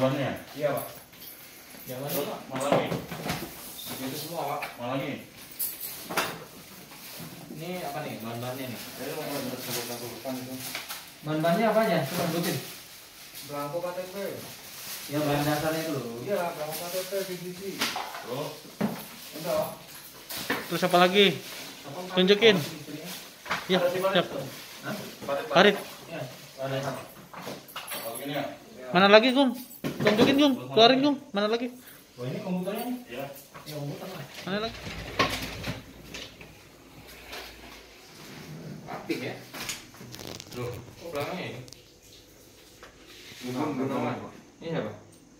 bahan-bahannya? Iya Pak. Jangan lupa. Mana lagi? Itu semua Pak. Mana lagi? Ini apa nih bahan-bahannya nih? Saya mau sebutkan itu. Bahan-bahannya apa aja? Coba sebutin. Belangko KTP. Ya bahan dasarnya itu loh. Iya, belangko KTP PVC. Terus? Enggak, Pak. Terus apa lagi? Tunjukin. Ya, siap. Parit. Ya, ada satu. Kalau gini ya? Mana lagi, Gung? Tunjukin, Gung. Keluarin, Gung. Mana lagi? Oh ini komputernya nih. Iya. Ya komputer lah. Mana lagi? Aktif ya. Loh. Oh belakangnya ini. Gunawan. Iya Pak.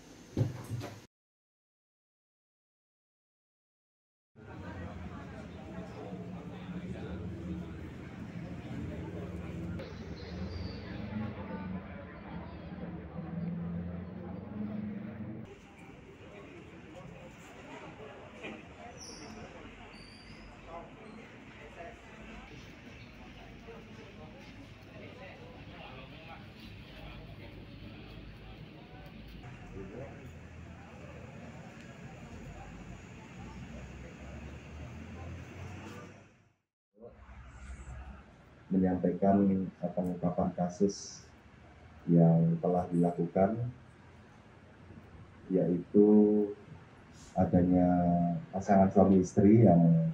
Menyampaikan pengungkapan kasus yang telah dilakukan, yaitu adanya pasangan suami istri yang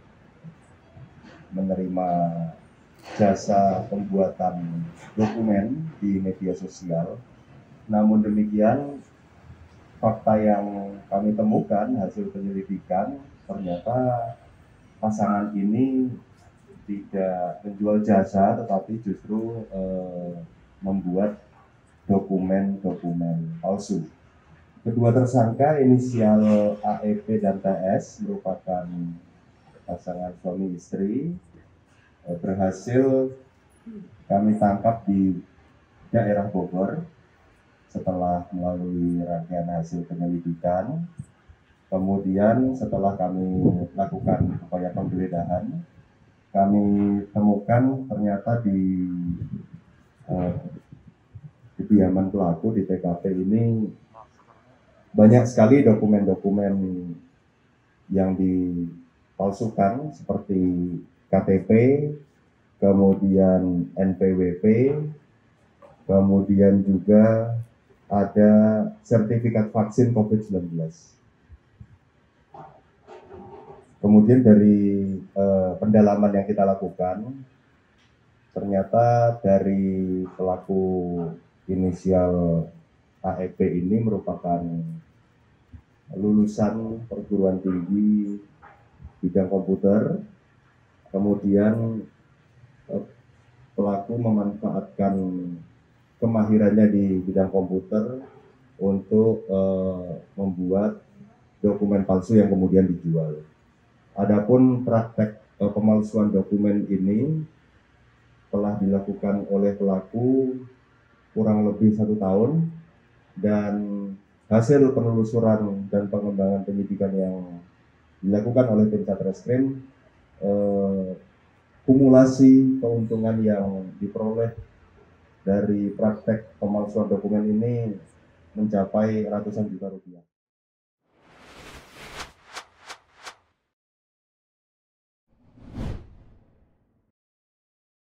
menerima jasa pembuatan dokumen di media sosial. Namun demikian, fakta yang kami temukan hasil penyelidikan, ternyata pasangan ini tidak menjual jasa, tetapi justru membuat dokumen-dokumen palsu. Kedua tersangka inisial AEP dan TS merupakan pasangan suami istri, berhasil kami tangkap di daerah Bogor setelah melalui rangkaian hasil penyelidikan. Kemudian setelah kami lakukan upaya penggeledahan, kami temukan ternyata di kediaman pelaku di TKP ini banyak sekali dokumen-dokumen yang dipalsukan seperti KTP, kemudian NPWP, kemudian juga ada sertifikat vaksin COVID-19. Kemudian dari pendalaman yang kita lakukan, ternyata dari pelaku inisial AEP ini merupakan lulusan perguruan tinggi bidang komputer. Kemudian pelaku memanfaatkan kemahirannya di bidang komputer untuk membuat dokumen palsu yang kemudian dijual. Adapun praktek pemalsuan dokumen ini telah dilakukan oleh pelaku kurang lebih 1 tahun, dan hasil penelusuran dan pengembangan penyidikan yang dilakukan oleh tim Satreskrim, kumulasi keuntungan yang diperoleh dari praktek pemalsuan dokumen ini mencapai ratusan juta rupiah.